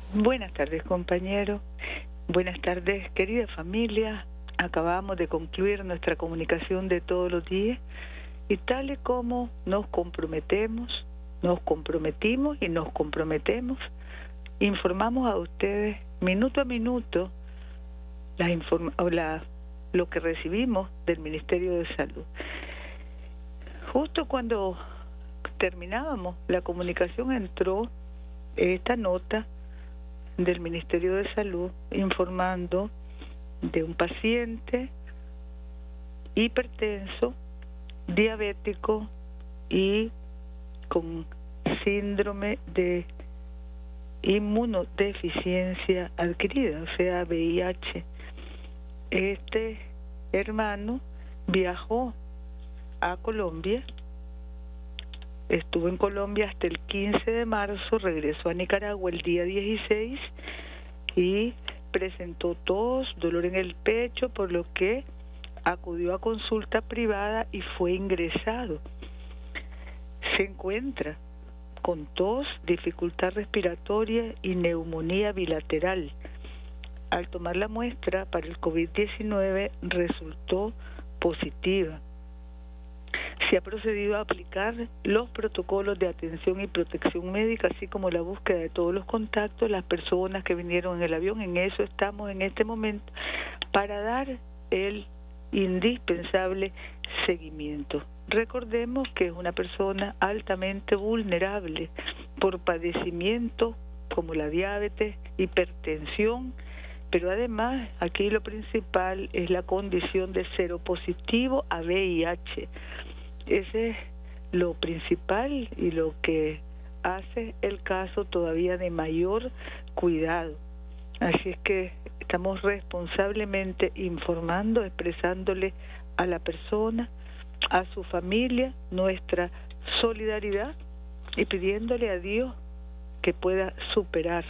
Buenas tardes, compañero. Buenas tardes, querida familia. Acabamos de concluir nuestra comunicación de todos los días y tal y como nos comprometimos y nos comprometemos, informamos a ustedes minuto a minuto lo que recibimos del Ministerio de Salud. Justo cuando terminábamos la comunicación entró esta nota del Ministerio de Salud informando de un paciente hipertenso, diabético y con síndrome de inmunodeficiencia adquirida, o sea, VIH. Este hermano viajó a Colombia, estuvo en Colombia hasta el 15 de marzo, regresó a Nicaragua el día 16 y presentó tos, dolor en el pecho, por lo que acudió a consulta privada y fue ingresado. Se encuentra con tos, dificultad respiratoria y neumonía bilateral. Al tomar la muestra para el COVID-19 resultó positiva. Se ha procedido a aplicar los protocolos de atención y protección médica, así como la búsqueda de todos los contactos, las personas que vinieron en el avión. En eso estamos en este momento para dar el indispensable seguimiento. Recordemos que es una persona altamente vulnerable por padecimientos como la diabetes, hipertensión, pero además aquí lo principal es la condición de seropositivo a VIH. Ese es lo principal y lo que hace el caso todavía de mayor cuidado. Así es que estamos responsablemente informando, expresándole a la persona, a su familia, nuestra solidaridad y pidiéndole a Dios que pueda superar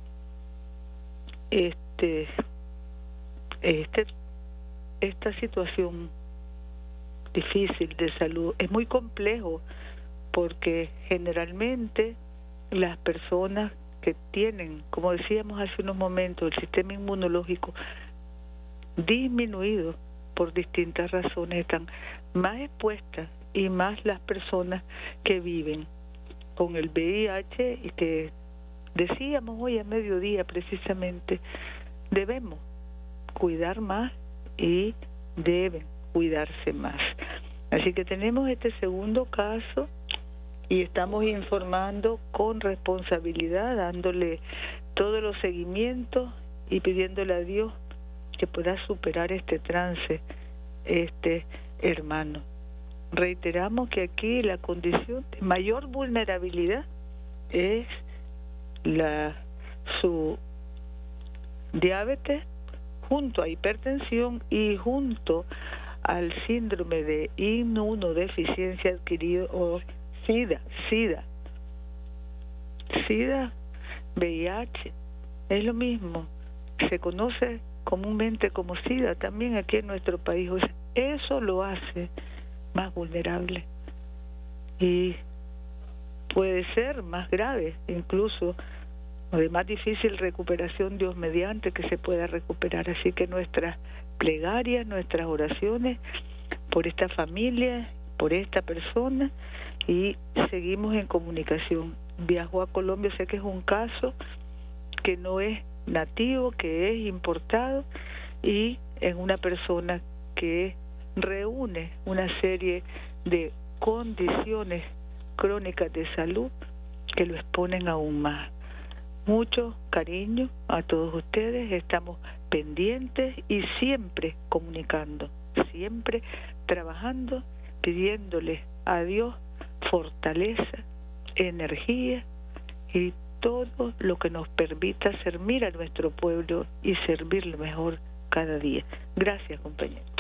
esta situación difícil de salud. Es muy complejo porque generalmente las personas que tienen, como decíamos hace unos momentos, el sistema inmunológico disminuido por distintas razones, están más expuestas, y más las personas que viven con el VIH y que decíamos hoy a mediodía precisamente, debemos cuidar más y deben cuidarse más. Así que tenemos este segundo caso y estamos informando con responsabilidad, dándole todos los seguimientos y pidiéndole a Dios que pueda superar este trance, este hermano. Reiteramos que aquí la condición de mayor vulnerabilidad es su diabetes junto a hipertensión y junto al síndrome de inmunodeficiencia adquirido o SIDA, VIH, es lo mismo, se conoce comúnmente como SIDA también aquí en nuestro país. O sea, eso lo hace más vulnerable y puede ser más grave, incluso de más difícil recuperación, Dios mediante que se pueda recuperar. Así que nuestras plegarias, nuestras oraciones por esta familia, por esta persona, y seguimos en comunicación. Viajó a Colombia, sé que es un caso que no es nativo, que es importado, y es una persona que reúne una serie de condiciones crónicas de salud que lo exponen aún más. Mucho cariño a todos ustedes, estamos pendientes y siempre comunicando, siempre trabajando, pidiéndole a Dios fortaleza, energía y todo lo que nos permita servir a nuestro pueblo y servirle mejor cada día. Gracias, compañeros.